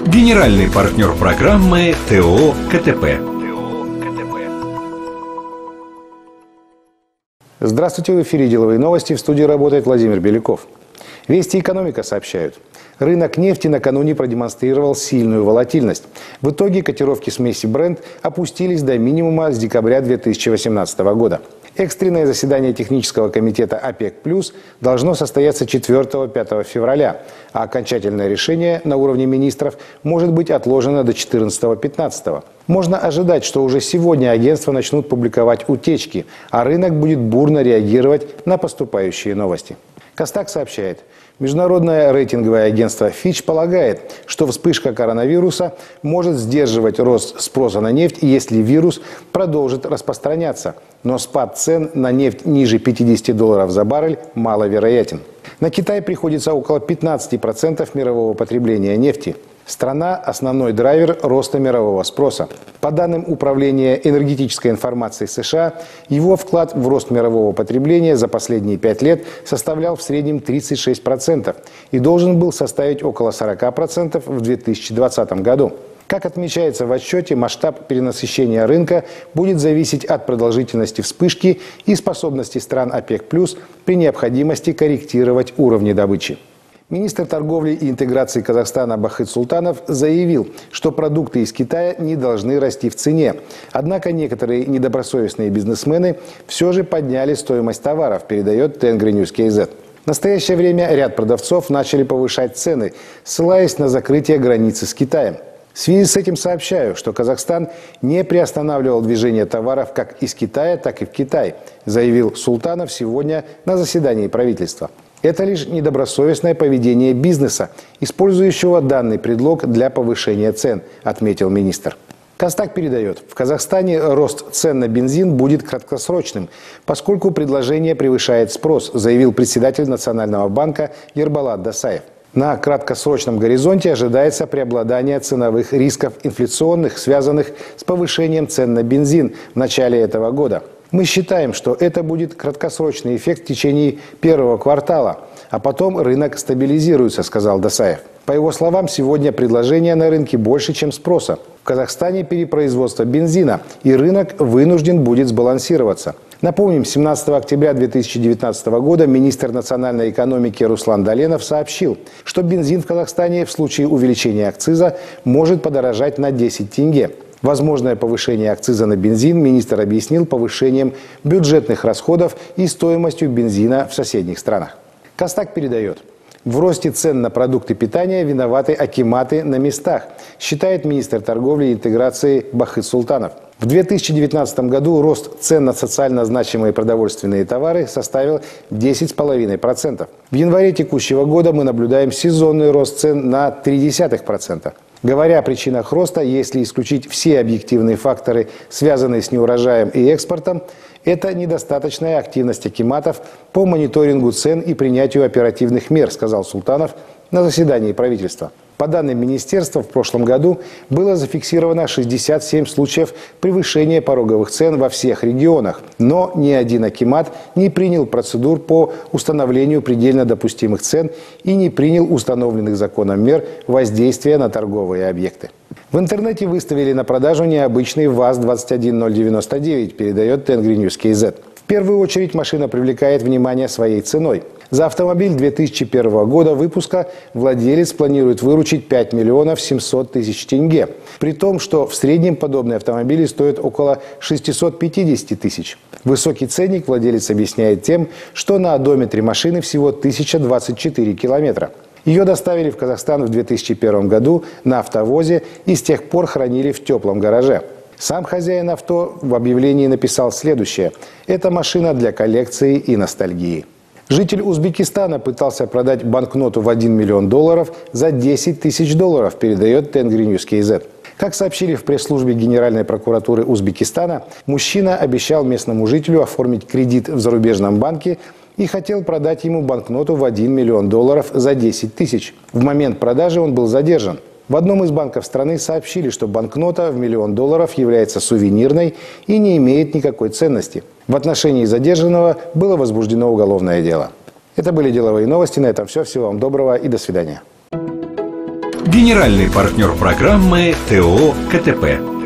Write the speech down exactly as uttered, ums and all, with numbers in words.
Генеральный партнер программы ТО КТП. Здравствуйте, в эфире «Деловые новости», в студии работает Владимир Беляков. Вести экономика сообщают. Рынок нефти накануне продемонстрировал сильную волатильность. В итоге котировки смеси Brent опустились до минимума с декабря две тысячи восемнадцатого года. Экстренное заседание технического комитета ОПЕК+ должно состояться четвёртого-пятого февраля, а окончательное решение на уровне министров может быть отложено до четырнадцатого-пятнадцатого. Можно ожидать, что уже сегодня агентства начнут публиковать утечки, а рынок будет бурно реагировать на поступающие новости. Костак сообщает. Международное рейтинговое агентство Fitch полагает, что вспышка коронавируса может сдерживать рост спроса на нефть, если вирус продолжит распространяться. Но спад цен на нефть ниже пятидесяти долларов за баррель маловероятен. На Китай приходится около пятнадцати процентов мирового потребления нефти. Страна – основной драйвер роста мирового спроса. По данным Управления энергетической информации США, его вклад в рост мирового потребления за последние пять лет составлял в среднем тридцать шесть процентов и должен был составить около сорока процентов в две тысячи двадцатом году. Как отмечается в отчете, масштаб перенасыщения рынка будет зависеть от продолжительности вспышки и способности стран ОПЕК+ при необходимости корректировать уровни добычи. Министр торговли и интеграции Казахстана Бахыт Султанов заявил, что продукты из Китая не должны расти в цене. Однако некоторые недобросовестные бизнесмены все же подняли стоимость товаров, передает Тенгри Ньюс кей зет. В настоящее время ряд продавцов начали повышать цены, ссылаясь на закрытие границы с Китаем. В связи с этим сообщаю, что Казахстан не приостанавливал движение товаров как из Китая, так и в Китай, заявил Султанов сегодня на заседании правительства. Это лишь недобросовестное поведение бизнеса, использующего данный предлог для повышения цен, отметил министр. Костак передает, в Казахстане рост цен на бензин будет краткосрочным, поскольку предложение превышает спрос, заявил председатель Национального банка Ерболат Досаев. На краткосрочном горизонте ожидается преобладание ценовых рисков инфляционных, связанных с повышением цен на бензин в начале этого года. Мы считаем, что это будет краткосрочный эффект в течение первого квартала, а потом рынок стабилизируется, сказал Досаев. По его словам, сегодня предложения на рынке больше, чем спроса. В Казахстане перепроизводство бензина, и рынок вынужден будет сбалансироваться. Напомним, семнадцатого октября две тысячи девятнадцатого года министр национальной экономики Руслан Доленов сообщил, что бензин в Казахстане в случае увеличения акциза может подорожать на десять тенге. Возможное повышение акциза на бензин министр объяснил повышением бюджетных расходов и стоимостью бензина в соседних странах. Костак передает. В росте цен на продукты питания виноваты акиматы на местах, считает министр торговли и интеграции Бахыт Султанов. В две тысячи девятнадцатом году рост цен на социально значимые продовольственные товары составил десять целых пять десятых процента. В январе текущего года мы наблюдаем сезонный рост цен на ноль целых три десятых процента. Говоря о причинах роста, если исключить все объективные факторы, связанные с неурожаем и экспортом, это недостаточная активность акиматов по мониторингу цен и принятию оперативных мер, сказал Султанов на заседании правительства. По данным министерства, в прошлом году было зафиксировано шестьдесят семь случаев превышения пороговых цен во всех регионах, но ни один акимат не принял процедур по установлению предельно допустимых цен и не принял установленных законом мер воздействия на торговые объекты. В интернете выставили на продажу необычный ВАЗ двадцать один ноль девяносто девять, передает Тенгри Ньюс кей зет. В первую очередь машина привлекает внимание своей ценой. За автомобиль две тысячи первого года выпуска владелец планирует выручить пять миллионов семьсот тысяч тенге, при том, что в среднем подобные автомобили стоят около шестисот пятидесяти тысяч. Высокий ценник владелец объясняет тем, что на одометре машины всего тысяча двадцать четыре километра. Ее доставили в Казахстан в две тысячи первом году на автовозе и с тех пор хранили в теплом гараже. Сам хозяин авто в объявлении написал следующее: «Это машина для коллекции и ностальгии». Житель Узбекистана пытался продать банкноту в один миллион долларов за десять тысяч долларов, передает Тенгри Ньюс кей зет. Как сообщили в пресс-службе Генеральной прокуратуры Узбекистана, мужчина обещал местному жителю оформить кредит в зарубежном банке и хотел продать ему банкноту в один миллион долларов за десять тысяч. В момент продажи он был задержан. В одном из банков страны сообщили, что банкнота в миллион долларов является сувенирной и не имеет никакой ценности. В отношении задержанного было возбуждено уголовное дело. Это были деловые новости. На этом все. Всего вам доброго и до свидания. Генеральный партнер программы ТО КТП.